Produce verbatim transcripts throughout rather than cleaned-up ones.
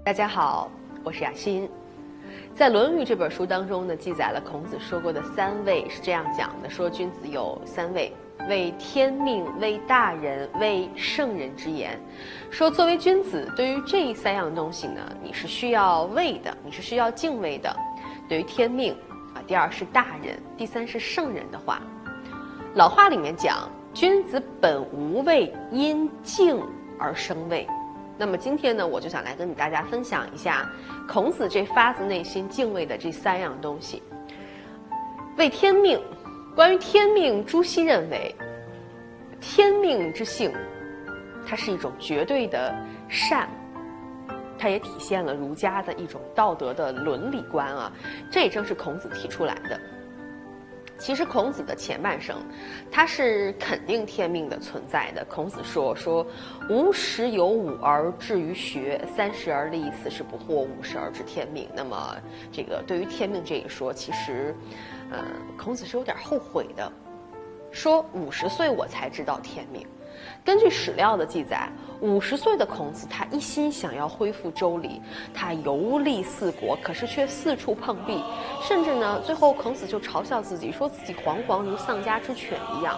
大家好，我是雅欣。在《论语》这本书当中呢，记载了孔子说过的三位，是这样讲的：说君子有三位，为天命，为大人，为圣人之言。说作为君子，对于这三样东西呢，你是需要畏的，你是需要敬畏的。对于天命啊，第二是大人，第三是圣人的话。老话里面讲，君子本无畏，因敬而生畏。那么今天呢，我就想来跟大家分享一下孔子这发自内心敬畏的这三样东西。为天命，关于天命，朱熹认为，天命之性，它是一种绝对的善，它也体现了儒家的一种道德的伦理观啊，这也正是孔子提出来的。其实孔子的前半生，他是肯定天命的存在的。孔子说说，吾十有五而志于学，三十而立，四十不惑，五十而知天命。那么，这个对于天命这一说，其实，呃，孔子是有点后悔的，说五十岁我才知道天命。根据史料的记载，五十岁的孔子，他一心想要恢复周礼，他游历四国，可是却四处碰壁，甚至呢，最后孔子就嘲笑自己，说自己惶惶如丧家之犬一样。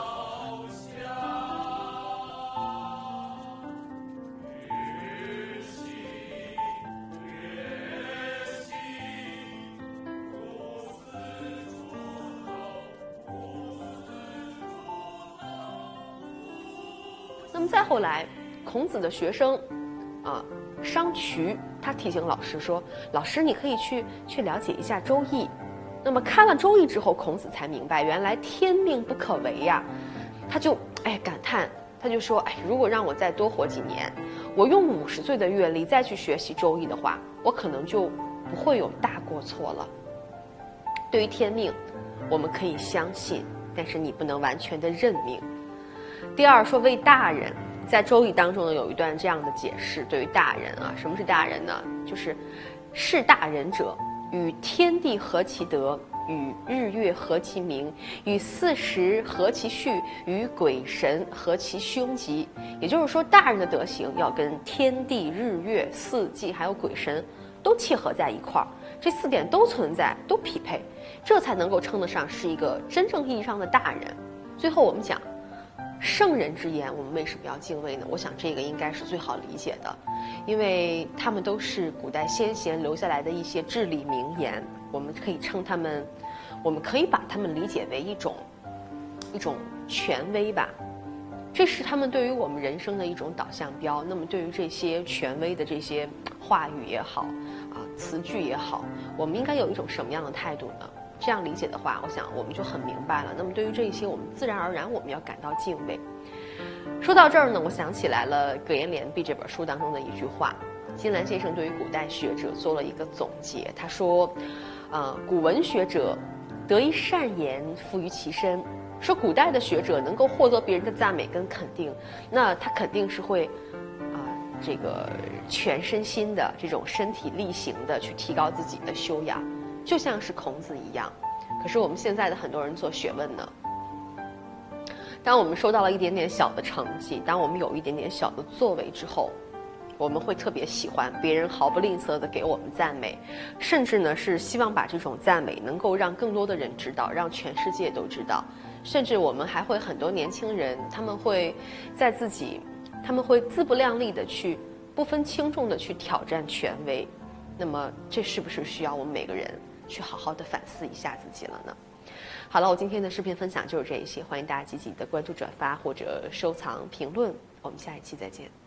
那么再后来，孔子的学生，啊，商渠，他提醒老师说：“老师，你可以去去了解一下《周易》。”那么看了《周易》之后，孔子才明白，原来天命不可违呀。他就哎感叹，他就说：“哎，如果让我再多活几年，我用五十岁的阅历再去学习《周易》的话，我可能就不会有大过错了。”对于天命，我们可以相信，但是你不能完全的认命。第二说为大人，在《周易》当中呢有一段这样的解释，对于大人啊，什么是大人呢？就是是大人者，与天地合其德，与日月合其明，与四时合其序，与鬼神合其凶吉。也就是说，大人的德行要跟天地、日月、四季还有鬼神都契合在一块儿，这四点都存在，都匹配，这才能够称得上是一个真正意义上的大人。最后我们讲圣人之言，我们为什么要敬畏呢？我想这个应该是最好理解的，因为他们都是古代先贤留下来的一些至理名言，我们可以称他们，我们可以把他们理解为一种一种权威吧。这是他们对于我们人生的一种导向标。那么对于这些权威的这些话语也好啊，词句也好，我们应该有一种什么样的态度呢？这样理解的话，我想我们就很明白了。那么对于这些，我们自然而然我们要感到敬畏。说到这儿呢，我想起来了《葛言联璧》这本书当中的一句话，金兰先生对于古代学者做了一个总结。他说，呃，古文学者得一善言，付于其身。说古代的学者能够获得别人的赞美跟肯定，那他肯定是会啊、呃，这个全身心的这种身体力行的去提高自己的修养。就像是孔子一样，可是我们现在的很多人做学问呢，当我们收到了一点点小的成绩，当我们有一点点小的作为之后，我们会特别喜欢别人毫不吝啬的给我们赞美，甚至呢是希望把这种赞美能够让更多的人知道，让全世界都知道。甚至我们还会很多年轻人，他们会在自己，他们会自不量力的去不分轻重的去挑战权威。那么这是不是需要我们每个人去好好的反思一下自己了呢？好了，我今天的视频分享就是这一些，欢迎大家积极的关注、转发或者收藏、评论，我们下一期再见。